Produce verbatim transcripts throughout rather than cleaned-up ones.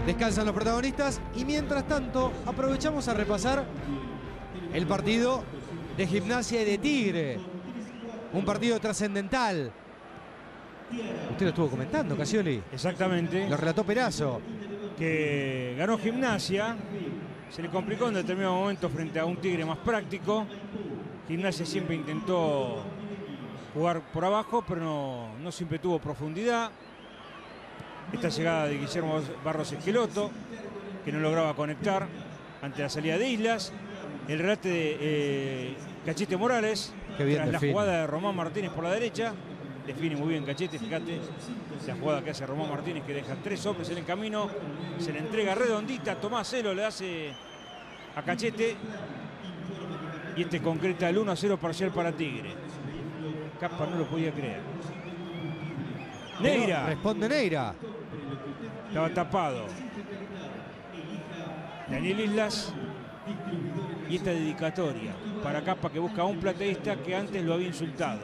Descansan los protagonistas y mientras tanto aprovechamos a repasar el partido de Gimnasia y de Tigre. Un partido trascendental. Usted lo estuvo comentando, Casioli. Exactamente. Lo relató Perazo. Que ganó Gimnasia. Se le complicó en determinado momento frente a un Tigre más práctico. Gimnasia siempre intentó jugar por abajo, pero no, no siempre tuvo profundidad. Esta llegada de Guillermo Barros Esqueloto, que no lograba conectar ante la salida de Islas. El regate de eh, Cachete Morales, Qué bien tras la define. jugada de Román Martínez por la derecha. Define muy bien Cachete, fíjate la jugada que hace Román Martínez, que deja tres hombres en el camino. Se le entrega redondita, Tomás Celo le hace a Cachete. Y este concreta el uno a cero parcial para Tigre. Capa no lo podía creer. Neira. Responde Neira. Estaba tapado. Daniel Islas. Y esta dedicatoria para Capa, que busca a un plateísta que antes lo había insultado.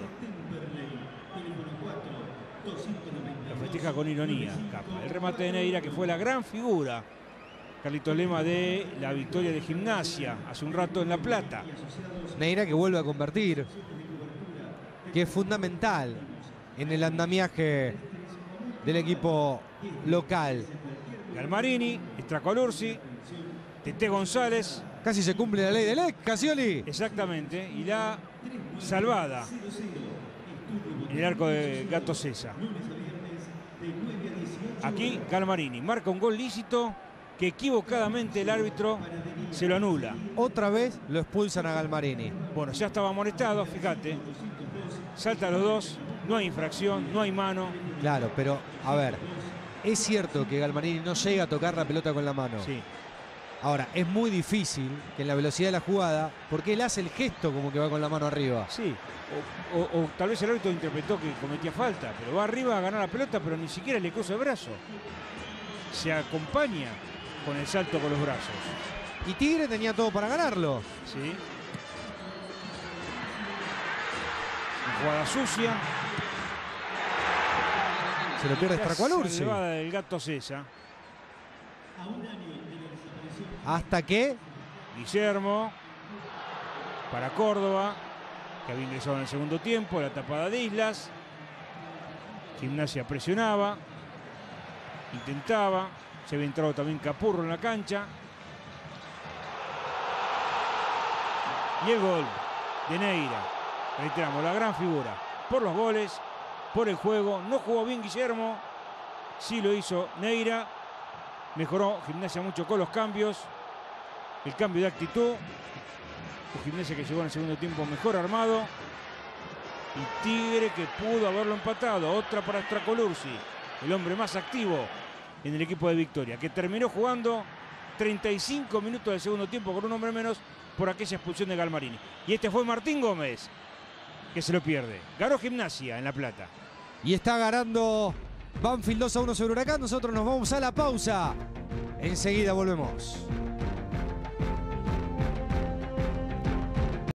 Lo festeja con ironía Capa. El remate de Neira, que fue la gran figura, Carlitos Lema, de la victoria de Gimnasia hace un rato en La Plata. Neira que vuelve a convertir, que es fundamental en el andamiaje del equipo local. Galmarini, Stracolursi, Tete González. Casi se cumple la ley del ex, Casioli. Exactamente, y la salvada en el arco de Gato César. Aquí Galmarini marca un gol lícito que equivocadamente el árbitro se lo anula. Otra vez lo expulsan a Galmarini. Bueno, ya estaba amonestado, fíjate. Salta a los dos, no hay infracción, no hay mano. Claro, pero a ver, es cierto que Galmarini no llega a tocar la pelota con la mano. Sí. Ahora, es muy difícil que en la velocidad de la jugada, porque él hace el gesto como que va con la mano arriba. Sí, o, o, o tal vez el árbitro interpretó que cometía falta, pero va arriba a ganar la pelota, pero ni siquiera le cruza el brazo. Se acompaña con el salto con los brazos. Y Tigre tenía todo para ganarlo. Sí. Una jugada sucia. Se lo pierde La Stracolursi. salvada del Gato César. Hasta que Guillermo para Córdoba, que había ingresado en el segundo tiempo, la tapada de Islas. Gimnasia presionaba, intentaba, se había entrado también Capurro en la cancha. Y el gol de Neira, reiteramos, la gran figura, por los goles, por el juego. No jugó bien Guillermo, sí lo hizo Neira. Mejoró Gimnasia mucho con los cambios, el cambio de actitud. Un Gimnasia que llegó en el segundo tiempo mejor armado. Y Tigre que pudo haberlo empatado. Otra para Stracolursi, el hombre más activo en el equipo de Victoria, que terminó jugando treinta y cinco minutos del segundo tiempo con un hombre menos por aquella expulsión de Galmarini. Y este fue Martín Gómez, que se lo pierde. Ganó Gimnasia en La Plata. y está ganando Banfield dos a uno sobre Huracán. Nosotros nos vamos a la pausa. Enseguida volvemos.